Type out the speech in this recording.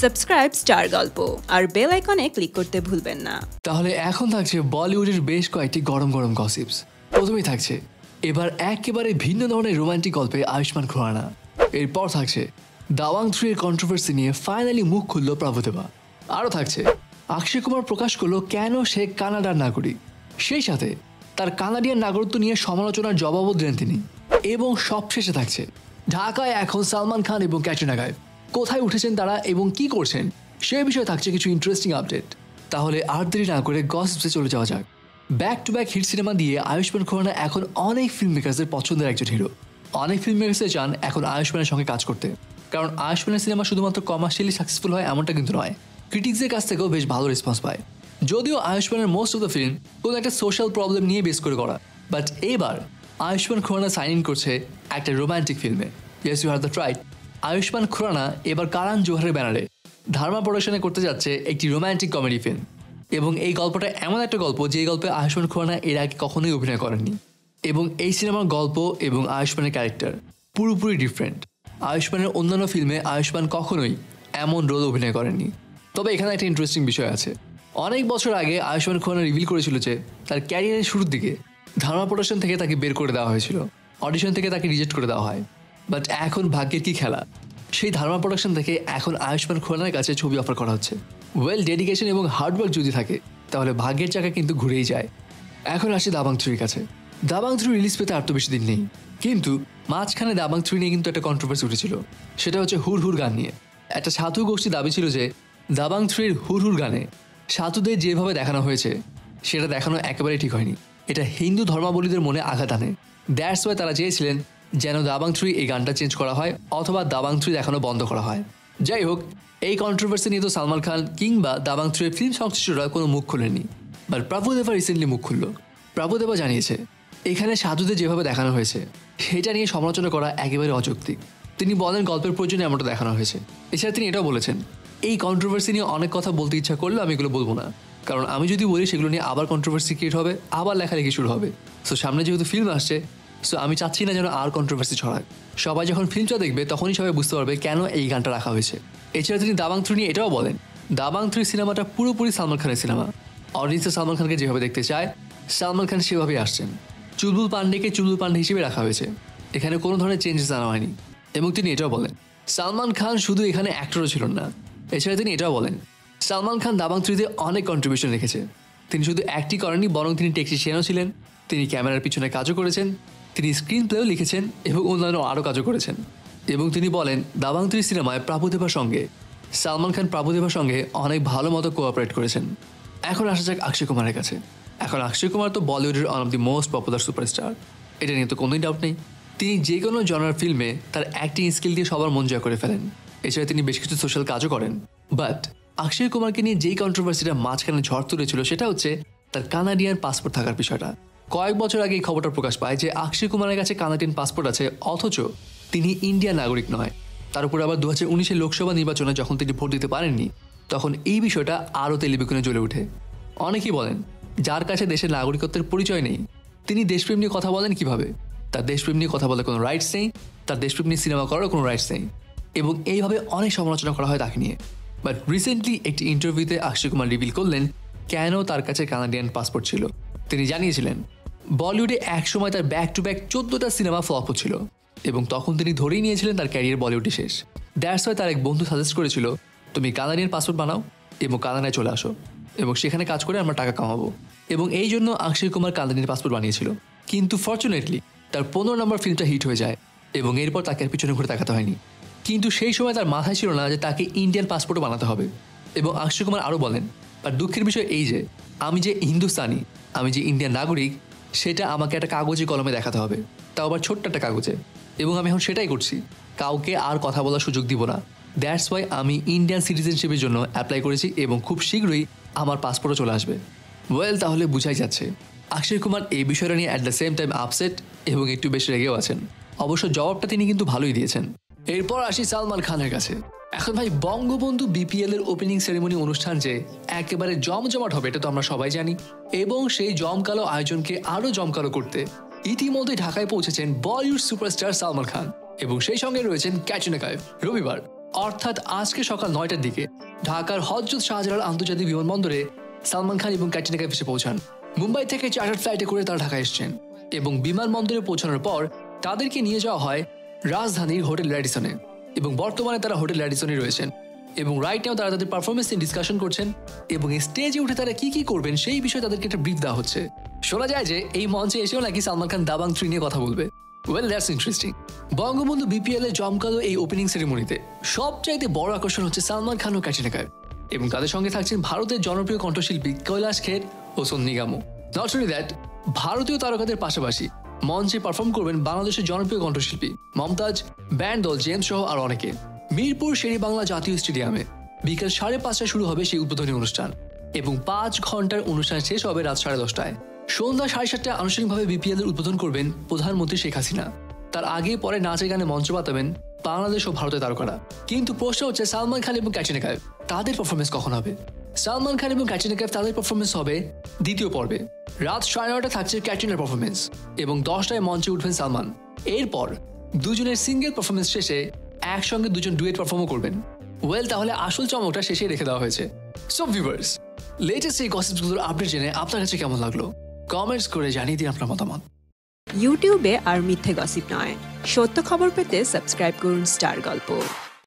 Subscribe star গল্প আর bell আইকনে click করতে ভুলবেন না। তাহলে এখন থাকছে বলিউডের বেশ কয়েকটি গরম গরম গসিপস। প্রথমেই থাকছে এবার একেবারে ভিন্ন ধরনের রোমান্টিক গল্পে আয়ুষ্মান খুরানা। এরপর থাকছে দাবাং 3 এর কন্ট্রোভার্সি নিয়ে ফাইনালি মুখ খুলল প্রভুদেবা। আরও থাকছে অক্ষয় কুমার প্রকাশ করলো কেন সে কানাডার নাগরিক, সেই সাথে তার কানাডিয়ান নাগরিকত্ব নিয়ে সমালোচনার জবাবও দিলেন তিনি। এবং সবশেষে থাকছে ঢাকায় এখন সালমান খান এবং ক্যাটরিনা কাইফ কোথায় উঠেছেন তারা এবং কি করছেন সে বিষয়ে থাকছে কিছু ইন্টারেস্টিং আপডেট। তাহলে আর দেরি না করে গসিপসে চলে যাওয়া যাক। Back to back hit cinema দিয়ে আয়ুষ্মান খুরানা এখন অনেক ফিল্ম মেকার্সের পছন্দের একজন হিরো। অনেক ফিল্ম মেকার্সে চান এখন আয়ুষ্মানের সঙ্গে কাজ করতে, কারণ আয়ুষ্মানের সিনেমা শুধুমাত্র কমার্শিয়ালি সাকসেসফুল হয় এমনটা কিন্তু নয়, ক্রিটিক্সের কাছ থেকেও বেশ ভালো রেসপন্স পায়। যদিও আয়ুষ্মানের মোস্ট অফ দ্য ফিল্ম কোনো একটা সোশ্যাল প্রবলেম নিয়ে বেস করে করা, বাট এবার আয়ুষ্মান খুরানা সাইন ইন করছে একটা রোম্যান্টিক ফিল্মে। Yes, you have the right. Ayushmann Khurrana এবার কারণ জোহরের ব্যানারে ধর্মা প্রোডাকশনে করতে যাচ্ছে একটি রোম্যান্টিক কমেডি ফিল্ম। এবং এই গল্পটা এমন একটা গল্প যে গল্পে আয়ুষ্মান খুরানা এর আগে কখনোই অভিনয় করেননি। এবং এই সিনেমার গল্প এবং আয়ুষ্মানের ক্যারেক্টার পুরোপুরি ডিফারেন্ট। আয়ুষ্মানের অন্যান্য ফিল্মে আয়ুষ্মান কখনোই এমন রোল অভিনয় করেননি। তবে এখানে একটা ইন্টারেস্টিং বিষয় আছে। অনেক বছর আগে আয়ুষ্মান খুরানা রিভিল করেছিল যে তার ক্যারিয়ারের শুরুর দিকে ধর্মা প্রোডাকশন থেকে তাকে বের করে দেওয়া হয়েছিল, অডিশন থেকে তাকে রিজেক্ট করে দেওয়া হয়। বাট এখন ভাগ্যের কি খেলা, সেই ধর্মা প্রোডাকশন থেকে এখন আয়ুষ্মান খুরানার কাছে ছবি অফার করা হচ্ছে। ওয়েল ডেডিকেশন এবং হার্ডওয়ার্ক যদি থাকে তাহলে ভাগ্যের চাকা কিন্তু ঘুরেই যায়। এখন আসি দাবাং 3 কাছে। দাবাং 3 রিলিজ পেতে আর তো বেশি দিন নেই, কিন্তু মাঝখানে দাবাং 3 নিয়ে কিন্তু একটা কন্ট্রোভার্সি উঠেছিল। সেটা হচ্ছে হুর হুর গান নিয়ে। একটা সাধু গোষ্ঠী দাবি ছিল যে দাবাং 3 হুর হুর গানে সাধুদের যেভাবে দেখানো হয়েছে সেটা দেখানো একেবারেই ঠিক হয়নি। এটা হিন্দু ধর্মাবলীদের মনে আঘাত আনে। দ্যাটস ওয়াই তারা চেয়েছিলেন যেন দাবাং 3 এই গানটা চেঞ্জ করা হয় অথবা দাবাং 3 দেখানো বন্ধ করা হয়। যাই হোক, এই কন্ট্রোভার্সি নিয়ে তো সালমান খান কিংবা দাবাং 3 ফিল্ম সংশ্লিষ্টরা কোনো মুখ খোলেননি, বাট প্রভুদেবা রিসেন্টলি মুখ খুলল। প্রভুদেবা জানিয়েছে এখানে সাধুদের যেভাবে দেখানো হয়েছে সেটা নিয়ে সমালোচনা করা একেবারে অযৌক্তিক। তিনি বলেন গল্পের প্রয়োজনে এমনটা দেখানো হয়েছে। এছাড়া তিনি এটাও বলেছেন এই কন্ট্রোভার্সি নিয়ে অনেক কথা বলতে ইচ্ছা করলেও আমি এগুলো বলবো না, কারণ আমি যদি বলি সেগুলো নিয়ে আবার কন্ট্রোভার্সি ক্রিয়েট হবে, আবার লেখালেখি শুরু হবে। সো সামনে যেহেতু ফিল্ম আসছে, সো আমি চাচ্ছি না যেন আর কন্ট্রোভার্সি ছড়ায়। সবাই যখন ফিল্মটা দেখবে তখনই সবাই বুঝতে পারবে কেন এই গানটা রাখা হয়েছে। এছাড়া তিনি দাবাং 3 নিয়ে এটাও বলেন দাবাং 3 সিনেমাটা পুরোপুরি সালমান খানের সিনেমা। অডিয়েন্সে সালমান খানকে যেভাবে দেখতে চায় সালমান খান সেভাবেই আসছেন। চুলবুল পান্ডেকে চুলবুল পান্ডে হিসেবে রাখা হয়েছে, এখানে কোনো ধরনের চেঞ্জেস আনা হয়নি। এবং তিনি এটাও বলেন সালমান খান শুধু এখানে অ্যাক্টরও ছিলেন না। এছাড়া তিনি এটাও বলেন সালমান খান দাবাং 3-তে অনেক কন্ট্রিবিউশন রেখেছে। তিনি শুধু অ্যাক্টই করেননি, বরং তিনি টেকনিশিয়ানও ছিলেন, তিনি ক্যামেরার পিছনে কাজও করেছেন, তিনি স্ক্রিন প্লেও লিখেছেন এবং অন্যান্য আরও কাজও করেছেন। এবং তিনি বলেন দাবাং 3 সিনেমায় প্রভুদেবার সঙ্গে সালমান খান প্রভুদেবার সঙ্গে অনেক ভালো মতো কোঅপারেট করেছেন। এখন আসা যাক অক্ষয় কুমারের কাছে। এখন অক্ষয় কুমার তো বলিউডের one of the most popular superstar, এটা নিয়ে তো কোনোই ডাউট নেই। তিনি যে কোনো জনার ফিল্মে তার অ্যাক্টিং স্কিল দিয়ে সবার মন জয় করে ফেলেন। এছাড়া তিনি বেশ কিছু সোশ্যাল কাজও করেন। বাট অক্ষয় কুমারকে নিয়ে যেই কন্ট্রোভার্সিটা মাঝখানে ঝড় তুলেছিল সেটা হচ্ছে তার কানাডিয়ান পাসপোর্ট থাকার বিষয়টা। কয়েক বছর আগে এই খবরটা প্রকাশ পায় যে অক্ষয় কুমারের কাছে কানাডিয়ান পাসপোর্ট আছে, অথচ তিনি ইন্ডিয়ান নাগরিক নয়। তার উপর আবার 2019 লোকসভা নির্বাচনে যখন তিনি ভোট দিতে পারেননি তখন এই বিষয়টা আরও তেলিবেগুনে জ্বলে ওঠে। অনেকেই বলেন যার কাছে দেশের নাগরিকত্বের পরিচয় নেই তিনি দেশপ্রেম নিয়ে কথা বলেন কিভাবে? তার দেশপ্রেম নিয়ে কথা বলার কোনো রাইটস নেই, তার দেশপ্রেম নিয়ে সিনেমা করার কোনো রাইটস নেই। এবং এইভাবে অনেক সমালোচনা করা হয় তাকে নিয়ে। বাট রিসেন্টলি একটি ইন্টারভিউতে অক্ষয় কুমার রিভিল করলেন কেন তার কাছে কানাডিয়ান পাসপোর্ট ছিল। তিনি জানিয়েছিলেন বলিউডে একসময় তার ব্যাক টু ব্যাক 14টা সিনেমা ফ্লপ হচ্ছিল এবং তখন তিনি ধরেই নিয়েছিলেন তার ক্যারিয়ার বলিউডে শেষ। দ্যাটস ওয়াই তার এক বন্ধু সাজেস্ট করেছিল তুমি কানাডিয়ান পাসপোর্ট বানাও এবং কানাডায় চলে আসো এবং সেখানে কাজ করে আমরা টাকা কামাবো। এবং এই জন্য অক্ষয় কুমার কানাডিয়ান পাসপোর্ট বানিয়েছিল। কিন্তু ফর্চুনেটলি তার 15 নম্বর ফিল্মটা হিট হয়ে যায় এবং এরপর তাকে আর পিছনে ঘুরে তাকাতে হয়নি। কিন্তু সেই সময় তার মাথায় ছিল না যে তাকে ইন্ডিয়ান পাসপোর্টও বানাতে হবে। এবং অক্ষয় কুমার আরও বলেন আর দুঃখের বিষয় এই যে আমি যে হিন্দুস্তানি, আমি যে ইন্ডিয়ান নাগরিক সেটা আমাকে একটা কাগজে কলমে দেখাতে হবে, তাও আবার ছোট্ট একটা কাগজে। এবং আমি এখন সেটাই করছি, কাউকে আর কথা বলার সুযোগ দিব না। দ্যাটস ওয়াই আমি ইন্ডিয়ান সিটিজেনশিপের জন্য অ্যাপ্লাই করেছি এবং খুব শীঘ্রই আমার পাসপোর্টও চলে আসবে। ওয়েল, তাহলে বুঝাই যাচ্ছে অক্ষয় কুমার এই বিষয়টা নিয়ে at the same time upset এবং একটু বেশি রেগেও আছেন। অবশ্য জবাবটা তিনি কিন্তু ভালোই দিয়েছেন। এরপর আসি সালমান খানের কাছে। এখন ভাই বঙ্গবন্ধু বিপিএল এর ওপেনিং সেরেমনি অনুষ্ঠান যে একেবারে জমজমাট হবে এটা তো আমরা সবাই জানি। এবং সেই জমকালো আয়োজনকে আরও জমকালো করতে ইতিমধ্যে ঢাকায় পৌঁছেছেন বলিউড সুপারস্টার সালমান খান এবং সেই সঙ্গে রয়েছেন ক্যাটরিনা কাইফ। রবিবার অর্থাৎ আজকে সকাল 9টার দিকে ঢাকার হযরত শাহজালাল আন্তর্জাতিক বিমানবন্দরে সালমান খান এবং ক্যাটরিনা কাইফ এসে পৌঁছান। মুম্বাই থেকে চার্টার ফ্লাইটে করে তারা ঢাকা এসেছেন এবং বিমানবন্দরে পৌঁছানোর পর তাদেরকে নিয়ে যাওয়া হয় রাজধানীর হোটেল র্যাডিসনে এবং বর্তমানে তারা হোটেল র্যাডিসনে রয়েছেন এবং রাইট নাও তারা তাদের পারফরমেন্স নিয়ে ডিসকাশন করছেন এবং এই স্টেজে উঠে তারা কি করবেন সেই বিষয়ে তাদেরকে একটা ব্রিফ দেওয়া হচ্ছে। শোনা যায় যে এই মঞ্চে এসেও নাকি সালমান খান দাবাং 3 নিয়ে কথা বলবে। Well, that's interesting. Bangabandhu BPL এর জমকালো এই ওপেনিং সেরেমনিতে সবচাইতে বড় আকর্ষণ হচ্ছে সালমান খান ও ক্যাটরিনা কাইফ এবং তাদের সঙ্গে থাকছেন ভারতের জনপ্রিয় কণ্ঠশিল্পী কৈলাশ খের ও সোনু নিগমও। নট অনলি দ্যাট, ভারতীয় তারকাদের পাশাপাশি মঞ্চে পারফর্ম করবেন বাংলাদেশের জনপ্রিয় কণ্ঠশিল্পী মমতাজ, ব্যান্ড দল জেমস সহ আর অনেকে। মিরপুর শেরেবাংলা জাতীয় স্টেডিয়ামে বিকেল 5:30টায় শুরু হবে সেই উদ্বোধনী অনুষ্ঠান এবং 5 ঘন্টার অনুষ্ঠান শেষ হবে রাত 10:30টায়। সন্ধ্যা 7:30টায় আনুষ্ঠানিকভাবে বিপিএল এর উদ্বোধন করবেন প্রধানমন্ত্রী শেখ হাসিনা। তার আগে পরে নাচে গানে মঞ্চ পাতাবেন বাংলাদেশ ও ভারতের তারকারা। কিন্তু প্রশ্ন হচ্ছে সালমান খান এবং ক্যাটরিনা কাইফ তাদের পারফরমেন্স কখন হবে? সালমান খান এবং ক্যাটরিনা কাইফ তাদের পারফরমেন্স হবে দ্বিতীয় পর্বে। রাত 9:30টায় থাকছে ক্যাটরিনার পারফরমেন্স এবং 10টায় মঞ্চে উঠবেন সালমান। এরপর দুজনের সিঙ্গেল পারফরমেন্স শেষে একসঙ্গে দুজন ডুয়েট পারফর্মও করবেন। ওয়েল, তাহলে আসল চমকটা শেষে রেখে দেওয়া হয়েছে। সো ভিউয়ার্স, লেটেস্ট এই গসিপসগুলোর আপডেট জেনে আপনার কাছে কেমন লাগলো কমেন্টস করে জানিয়ে দিন আপনার মতামত। ইউটিউবে আর মিথ্যে গসিপ নয়, সত্য খবর পেতে সাবস্ক্রাইব করুন স্টার গল্প।